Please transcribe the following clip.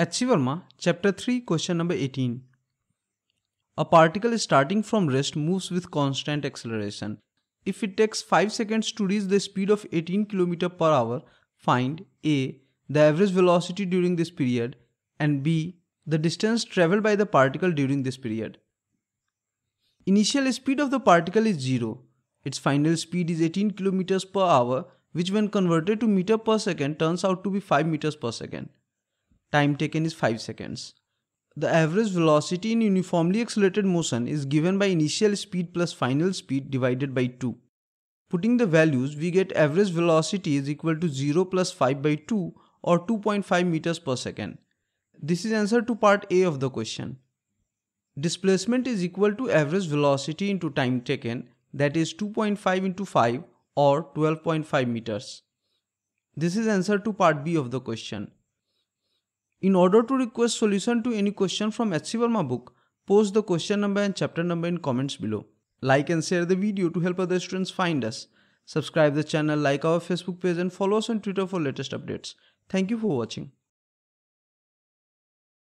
H.C. Verma, Chapter 3, Question number 18. A particle starting from rest moves with constant acceleration. If it takes 5 seconds to reach the speed of 18 km per hour, find A. the average velocity during this period, and B. the distance traveled by the particle during this period. Initial speed of the particle is 0. Its final speed is 18 km per hour, which when converted to meter per second turns out to be 5 meters per second. Time taken is 5 seconds. The average velocity in uniformly accelerated motion is given by initial speed plus final speed divided by 2. Putting the values, we get average velocity is equal to 0 plus 5 by 2 or 2.5 meters per second. This is answer to part A of the question. Displacement is equal to average velocity into time taken, that is 2.5 into 5 or 12.5 meters. This is answer to part B of the question. In order to request solution to any question from H.C. Verma book, post the question number and chapter number in comments below. Like and share the video to help other students find us. Subscribe the channel, like our Facebook page and follow us on Twitter for latest updates. Thank you for watching.